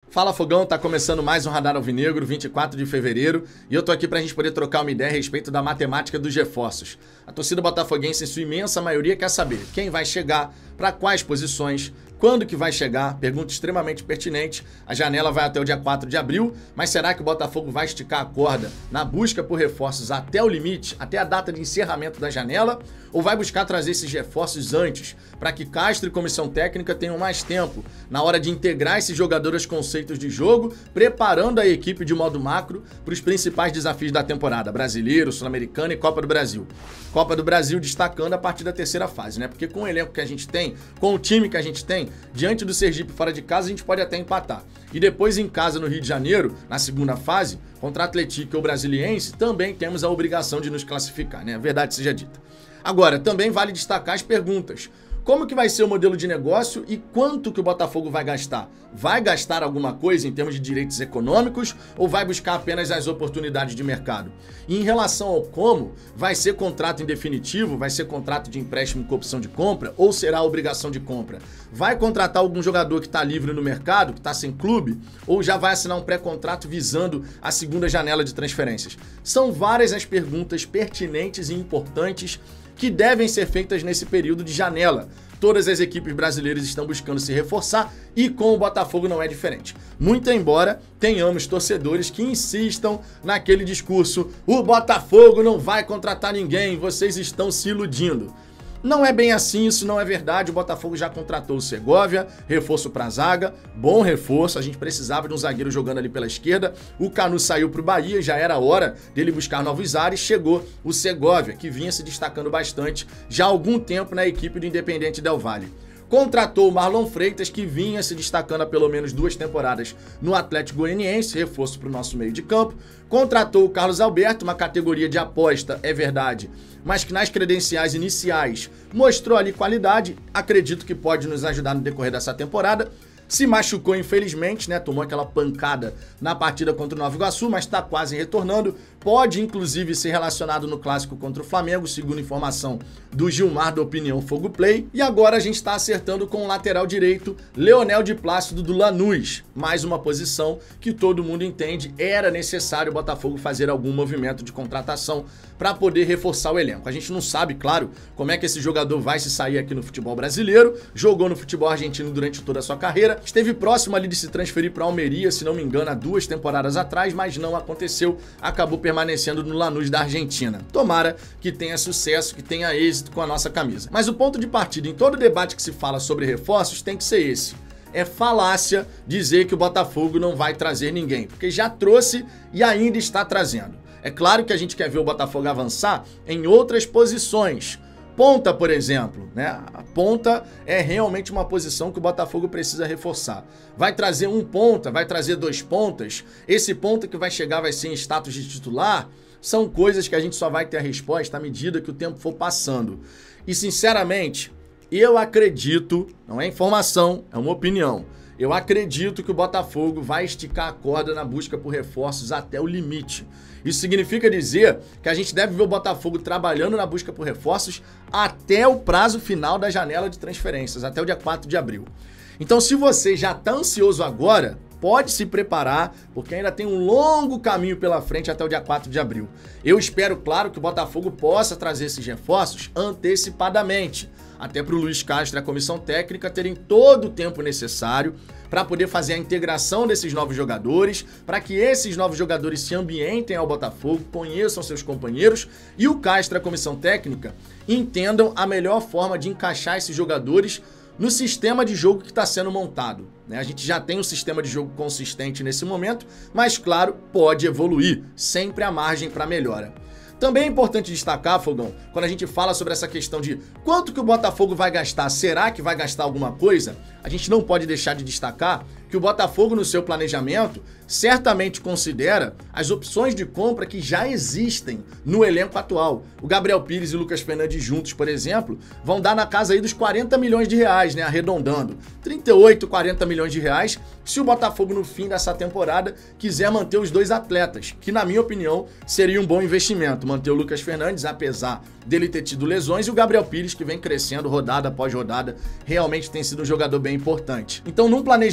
Fala Fogão, tá começando mais um Radar Alvinegro, 24 de fevereiro, e eu tô aqui pra gente poder trocar uma ideia a respeito da matemática dos reforços. A torcida botafoguense, em sua imensa maioria, quer saber quem vai chegar, pra quais posições, quando que vai chegar, pergunta extremamente pertinente. A janela vai até o dia 4 de abril, mas será que o Botafogo vai esticar a corda na busca por reforços até o limite, até a data de encerramento da janela, ou vai buscar trazer esses reforços antes, para que Castro e comissão técnica tenham mais tempo na hora de integrar esses jogadores aos conceitos de jogo, preparando a equipe de modo macro para os principais desafios da temporada, Brasileiro, Sul-Americano e Copa do Brasil. Copa do Brasil destacando a partir da terceira fase, né? Porque com o elenco que a gente tem, com o time que a gente tem, diante do Sergipe fora de casa, a gente pode até empatar. E depois em casa no Rio de Janeiro, na segunda fase, contra a Atlético ou Brasiliense, também temos a obrigação de nos classificar, né? A verdade seja dita. Agora, também vale destacar as perguntas. Como que vai ser o modelo de negócio e quanto que o Botafogo vai gastar? Vai gastar alguma coisa em termos de direitos econômicos ou vai buscar apenas as oportunidades de mercado? E em relação ao como, vai ser contrato em definitivo, vai ser contrato de empréstimo com opção de compra ou será obrigação de compra? Vai contratar algum jogador que está livre no mercado, que está sem clube, ou já vai assinar um pré-contrato visando a segunda janela de transferências? São várias as perguntas pertinentes e importantes que devem ser feitas nesse período de janela. Todas as equipes brasileiras estão buscando se reforçar e com o Botafogo não é diferente. Muito embora tenhamos torcedores que insistam naquele discurso: o Botafogo não vai contratar ninguém, vocês estão se iludindo. Não é bem assim, isso não é verdade. O Botafogo já contratou o Segovia, reforço para a zaga, bom reforço, a gente precisava de um zagueiro jogando ali pela esquerda. O Canu saiu para o Bahia, já era hora dele buscar novos ares, chegou o Segovia, que vinha se destacando bastante já há algum tempo na equipe do Independente Del Valle. Contratou o Marlon Freitas, que vinha se destacando há pelo menos 2 temporadas no Atlético Goianiense, reforço para o nosso meio de campo. Contratou o Carlos Alberto, uma categoria de aposta, é verdade, mas que nas credenciais iniciais mostrou ali qualidade. Acredito que pode nos ajudar no decorrer dessa temporada. Se machucou, infelizmente, né? Tomou aquela pancada na partida contra o Nova Iguaçu, mas está quase retornando. Pode, inclusive, ser relacionado no clássico contra o Flamengo, segundo informação do Gilmar da Opinião Fogo Play. E agora a gente está acertando com o lateral direito, Leonel de Plácido do Lanús. Mais uma posição que todo mundo entende era necessário o Botafogo fazer algum movimento de contratação para poder reforçar o elenco. A gente não sabe, claro, como é que esse jogador vai se sair aqui no futebol brasileiro. Jogou no futebol argentino durante toda a sua carreira. Esteve próximo ali de se transferir para Almeria, se não me engano, há 2 temporadas atrás, mas não aconteceu. Acabou permanecendo no Lanús da Argentina. Tomara que tenha sucesso, que tenha êxito com a nossa camisa. Mas o ponto de partida em todo debate que se fala sobre reforços tem que ser esse. É falácia dizer que o Botafogo não vai trazer ninguém, porque já trouxe e ainda está trazendo. É claro que a gente quer ver o Botafogo avançar em outras posições. Ponta, por exemplo, né? A ponta é realmente uma posição que o Botafogo precisa reforçar. Vai trazer um ponta, vai trazer 2 pontas. Esse ponta que vai chegar vai ser em status de titular. São coisas que a gente só vai ter a resposta à medida que o tempo for passando. E, sinceramente, eu acredito, não é informação, é uma opinião, eu acredito que o Botafogo vai esticar a corda na busca por reforços até o limite. Isso significa dizer que a gente deve ver o Botafogo trabalhando na busca por reforços até o prazo final da janela de transferências, até o dia 4 de abril. Então, se você já está ansioso agora, pode se preparar, porque ainda tem um longo caminho pela frente até o dia 4 de abril. Eu espero, claro, que o Botafogo possa trazer esses reforços antecipadamente, até para o Luiz Castro e a comissão técnica terem todo o tempo necessário para poder fazer a integração desses novos jogadores, para que esses novos jogadores se ambientem ao Botafogo, conheçam seus companheiros e o Castro e a comissão técnica entendam a melhor forma de encaixar esses jogadores no sistema de jogo que está sendo montado. A gente já tem um sistema de jogo consistente nesse momento, mas, claro, pode evoluir, sempre há margem para melhora. Também é importante destacar, Fogão, quando a gente fala sobre essa questão de quanto que o Botafogo vai gastar, será que vai gastar alguma coisa? A gente não pode deixar de destacar que o Botafogo, no seu planejamento, certamente considera as opções de compra que já existem no elenco atual. O Gabriel Pires e o Lucas Fernandes juntos, por exemplo, vão dar na casa aí dos 40 milhões de reais, né? Arredondando. 38, 40 milhões de reais, se o Botafogo, no fim dessa temporada, quiser manter os 2 atletas, que, na minha opinião, seria um bom investimento. Manter o Lucas Fernandes, apesar dele ter tido lesões, e o Gabriel Pires, que vem crescendo rodada após rodada, realmente tem sido um jogador bem importante. Então, num planejamento,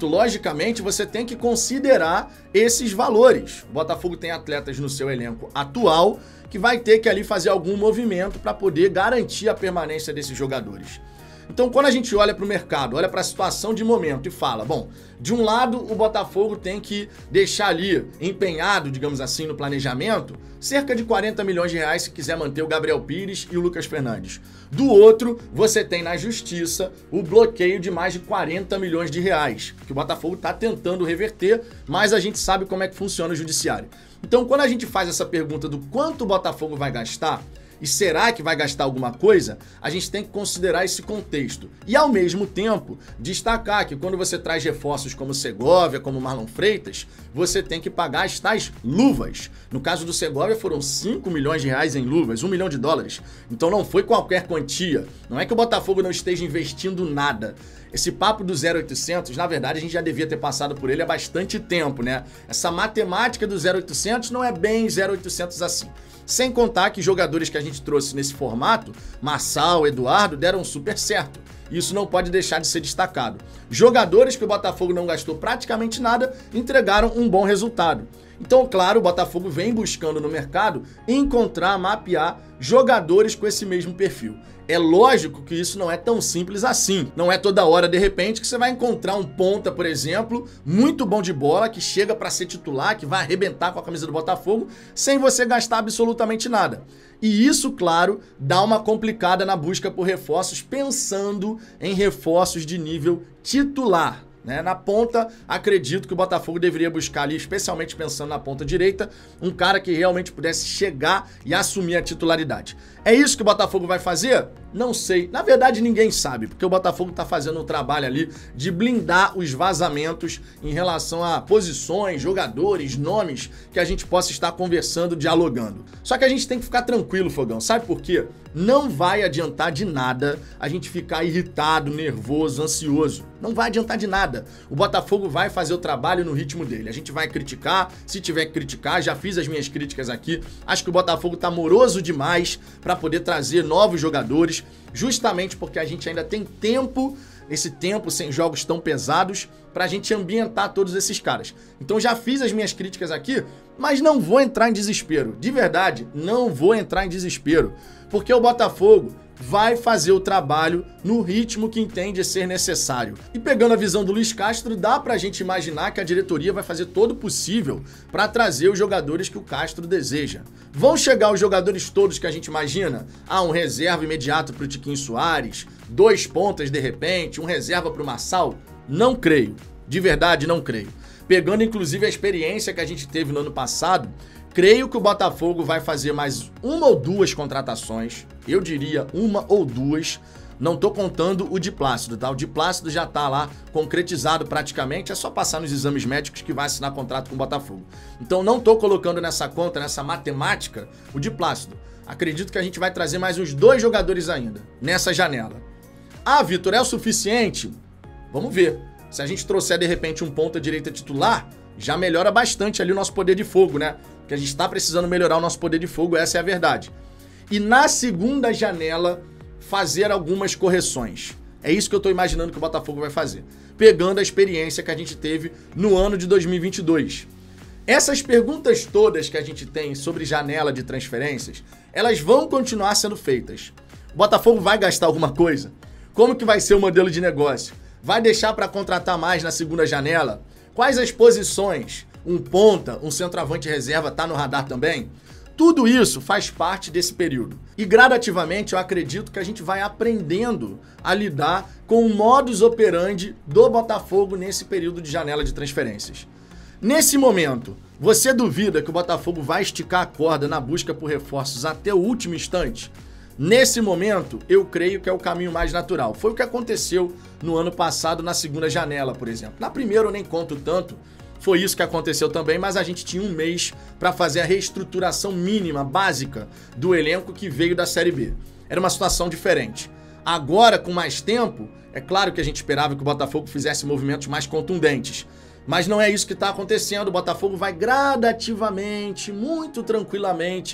momento, logicamente, você tem que considerar esses valores. O Botafogo tem atletas no seu elenco atual que vai ter que ali fazer algum movimento para poder garantir a permanência desses jogadores. Então, quando a gente olha para o mercado, olha para a situação de momento e fala, bom, de um lado o Botafogo tem que deixar ali empenhado, digamos assim, no planejamento, cerca de 40 milhões de reais se quiser manter o Gabriel Pires e o Lucas Fernandes. Do outro, você tem na justiça o bloqueio de mais de 40 milhões de reais, que o Botafogo está tentando reverter, mas a gente sabe como é que funciona o judiciário. Então, quando a gente faz essa pergunta do quanto o Botafogo vai gastar, e será que vai gastar alguma coisa? A gente tem que considerar esse contexto. E, ao mesmo tempo, destacar que quando você traz reforços como Segovia, como Marlon Freitas, você tem que pagar as tais luvas. No caso do Segovia, foram 5 milhões de reais em luvas, $1 milhão. Então não foi qualquer quantia. Não é que o Botafogo não esteja investindo nada. Esse papo do 0800, na verdade, a gente já devia ter passado por ele há bastante tempo, né? Essa matemática do 0800 não é bem 0800 assim. Sem contar que jogadores que a gente trouxe nesse formato, Marçal, Eduardo, deram super certo. Isso não pode deixar de ser destacado. Jogadores que o Botafogo não gastou praticamente nada, entregaram um bom resultado. Então, claro, o Botafogo vem buscando no mercado encontrar, mapear jogadores com esse mesmo perfil. É lógico que isso não é tão simples assim. Não é toda hora, de repente, que você vai encontrar um ponta, por exemplo, muito bom de bola, que chega para ser titular, que vai arrebentar com a camisa do Botafogo, sem você gastar absolutamente nada. E isso, claro, dá uma complicada na busca por reforços, pensando em reforços de nível titular. Na ponta, acredito que o Botafogo deveria buscar ali, especialmente pensando na ponta direita, um cara que realmente pudesse chegar e assumir a titularidade. É isso que o Botafogo vai fazer? Não sei. Na verdade, ninguém sabe, porque o Botafogo está fazendo um trabalho ali de blindar os vazamentos em relação a posições, jogadores, nomes que a gente possa estar conversando, dialogando. Só que a gente tem que ficar tranquilo, Fogão. Sabe por quê? Não vai adiantar de nada a gente ficar irritado, nervoso, ansioso. Não vai adiantar de nada. O Botafogo vai fazer o trabalho no ritmo dele. A gente vai criticar, se tiver que criticar, já fiz as minhas críticas aqui. Acho que o Botafogo tá moroso demais para poder trazer novos jogadores, justamente porque a gente ainda tem tempo, esse tempo sem jogos tão pesados, pra gente ambientar todos esses caras. Então já fiz as minhas críticas aqui, mas não vou entrar em desespero. De verdade, não vou entrar em desespero, porque o Botafogo vai fazer o trabalho no ritmo que entende ser necessário. E pegando a visão do Luiz Castro, dá pra gente imaginar que a diretoria vai fazer todo o possível para trazer os jogadores que o Castro deseja. Vão chegar os jogadores todos que a gente imagina? Um reserva imediato pro Tiquinho Soares, 2 pontas de repente, um reserva pro Marçal? Não creio. De verdade, não creio. Pegando inclusive a experiência que a gente teve no ano passado, creio que o Botafogo vai fazer mais 1 ou 2 contratações. Eu diria 1 ou 2. Não tô contando o de Plácido, tá? O de Plácido já tá lá concretizado praticamente. É só passar nos exames médicos que vai assinar contrato com o Botafogo. Então não tô colocando nessa conta, nessa matemática, o de Plácido. Acredito que a gente vai trazer mais uns 2 jogadores ainda nessa janela. Vitor, é o suficiente? Vamos ver. Se a gente trouxer de repente um ponta direita titular, já melhora bastante ali o nosso poder de fogo, né? Porque a gente está precisando melhorar o nosso poder de fogo, essa é a verdade. E na segunda janela, fazer algumas correções. É isso que eu estou imaginando que o Botafogo vai fazer. Pegando a experiência que a gente teve no ano de 2022. Essas perguntas todas que a gente tem sobre janela de transferências, elas vão continuar sendo feitas. O Botafogo vai gastar alguma coisa? Como que vai ser o modelo de negócio? Vai deixar para contratar mais na segunda janela? Quais as posições? Um ponta, um centroavante reserva tá no radar também? Tudo isso faz parte desse período. E gradativamente eu acredito que a gente vai aprendendo a lidar com o modus operandi do Botafogo nesse período de janela de transferências. Nesse momento, você duvida que o Botafogo vai esticar a corda na busca por reforços até o último instante? Nesse momento, eu creio que é o caminho mais natural. Foi o que aconteceu no ano passado na segunda janela, por exemplo. Na primeira eu nem conto tanto, foi isso que aconteceu também, mas a gente tinha um mês para fazer a reestruturação mínima, básica, do elenco que veio da Série B. Era uma situação diferente. Agora, com mais tempo, é claro que a gente esperava que o Botafogo fizesse movimentos mais contundentes. Mas não é isso que está acontecendo. O Botafogo vai gradativamente, muito tranquilamente,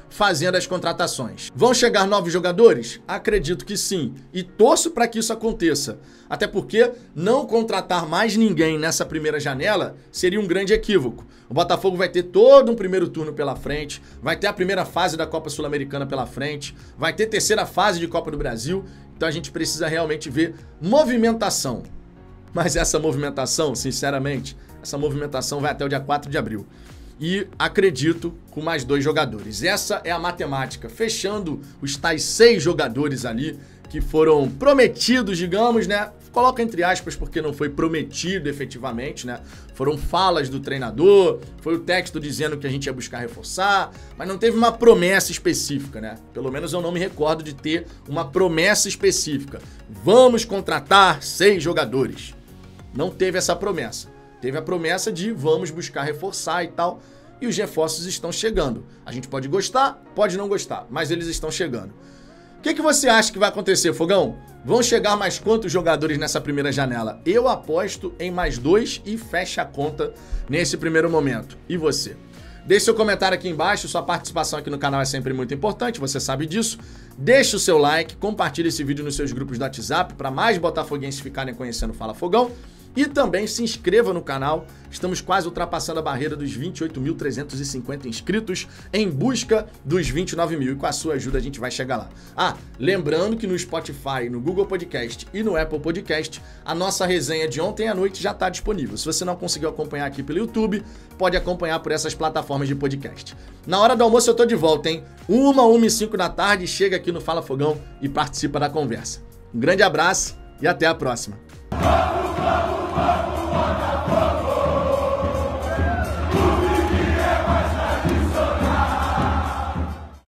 fazendo as contratações. Vão chegar novos jogadores? Acredito que sim, e torço para que isso aconteça. Até porque não contratar mais ninguém nessa primeira janela seria um grande equívoco. O Botafogo vai ter todo um primeiro turno pela frente, vai ter a primeira fase da Copa Sul-Americana pela frente, vai ter terceira fase de Copa do Brasil, então a gente precisa realmente ver movimentação. Mas essa movimentação, sinceramente, essa movimentação vai até o dia 4 de abril. E acredito com mais 2 jogadores. Essa é a matemática, fechando os tais 6 jogadores ali que foram prometidos, digamos, né? Coloca entre aspas porque não foi prometido efetivamente, né? Foram falas do treinador, foi o texto dizendo que a gente ia buscar reforçar, mas não teve uma promessa específica, né? Pelo menos eu não me recordo de ter uma promessa específica. Vamos contratar 6 jogadores. Não teve essa promessa. Teve a promessa de vamos buscar reforçar e tal, e os reforços estão chegando. A gente pode gostar, pode não gostar, mas eles estão chegando. O que você acha que vai acontecer, Fogão? Vão chegar mais quantos jogadores nessa primeira janela? Eu aposto em mais 2 e fecha a conta nesse primeiro momento. E você? Deixe seu comentário aqui embaixo, sua participação aqui no canal é sempre muito importante, você sabe disso. Deixe o seu like, compartilhe esse vídeo nos seus grupos do WhatsApp para mais botafoguenses ficarem conhecendo o Fala Fogão. E também se inscreva no canal, estamos quase ultrapassando a barreira dos 28.350 inscritos em busca dos 29 mil e com a sua ajuda a gente vai chegar lá. Ah, lembrando que no Spotify, no Google Podcast e no Apple Podcast, a nossa resenha de ontem à noite já está disponível. Se você não conseguiu acompanhar aqui pelo YouTube, pode acompanhar por essas plataformas de podcast. Na hora do almoço eu tô de volta, hein? 1h05 da tarde, chega aqui no Fala Fogão e participa da conversa. Um grande abraço e até a próxima.